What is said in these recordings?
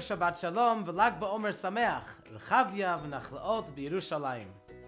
שבת שלום ול"ג בעומר שמח, רחביה ונחלאות בירושלים.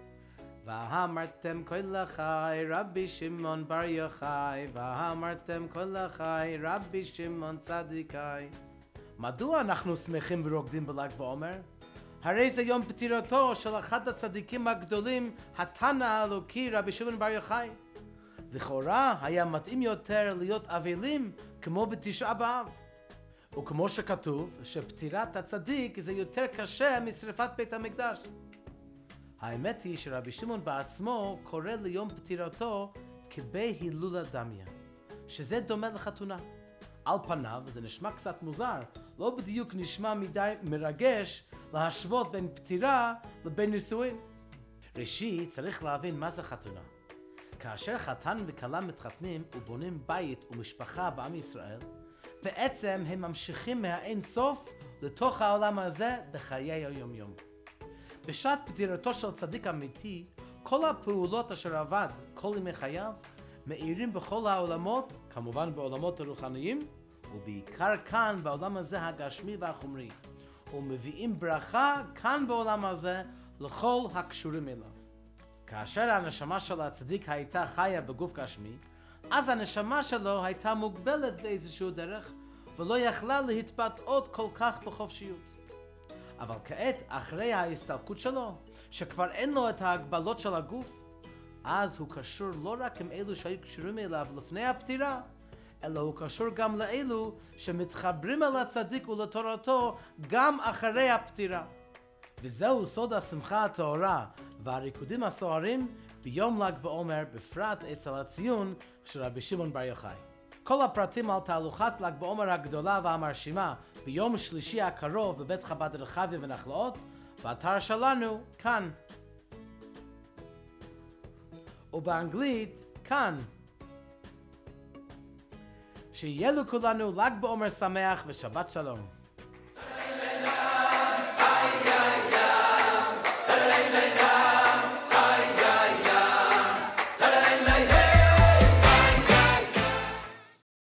ואמרתם כל החי רבי שמעון בר יוחאי, ואמרתם כל החי רבי שמעון צדיקאי. מדוע אנחנו שמחים ורוקדים בל"ג בעומר? הרי זה יום פטירתו של אחד הצדיקים הגדולים, התנא האלוקי רבי שמעון בר יוחאי. לכאורה היה מתאים יותר להיות אבלים כמו בתשעה באב. וכמו שכתוב שפטירת הצדיק זה יותר קשה משרפת בית המקדש. האמת היא שרבי שמעון בעצמו קורא ליום פטירתו כבהילולה דמיא, שזה דומה לחתונה. על פניו זה נשמע קצת מוזר, לא בדיוק נשמע מדי מרגש להשוות בין פטירה לבין נישואין. ראשית צריך להבין מה זה חתונה. כאשר חתן וכלה מתחתנים ובונים בית ומשפחה בעם ישראל, בעצם הם ממשיכים מהאין סוף לתוך העולם הזה בחיי היום-יום. בשעת פטירתו של צדיק אמיתי, כל הפעולות אשר עבד כל ימי חייו מאירים בכל העולמות, כמובן בעולמות הרוחניים, ובעיקר כאן בעולם הזה הגשמי והחומרי, ומביאים ברכה כאן בעולם הזה לכל הקשורים אליו. כאשר הנשמה של הצדיק הייתה חיה בגוף גשמי, אז הנשמה שלו הייתה מוגבלת באיזשהו דרך, ולא יכלה להתבטאות כל כך בחופשיות. אבל כעת, אחרי ההסתלקות שלו, שכבר אין לו את ההגבלות של הגוף, אז הוא קשור לא רק עם אלו שהיו קשורים אליו לפני הפטירה, אלא הוא קשור גם לאלו שמתחברים אל הצדיק ולתורתו גם אחרי הפטירה. וזהו סוד השמחה הטהורה והריקודים הסוערים ביום ל"ג בעומר, בפרט אצל הציון של רבי שמעון בר יוחאי. כל הפרטים על תהלוכת ל"ג בעומר הגדולה והמרשימה ביום שלישי הקרוב בבית חב"ד רחביה ונחלאות, באתר שלנו כאן. ובאנגלית כאן. שיהיה לכולנו ל"ג בעומר שמח ושבת שלום.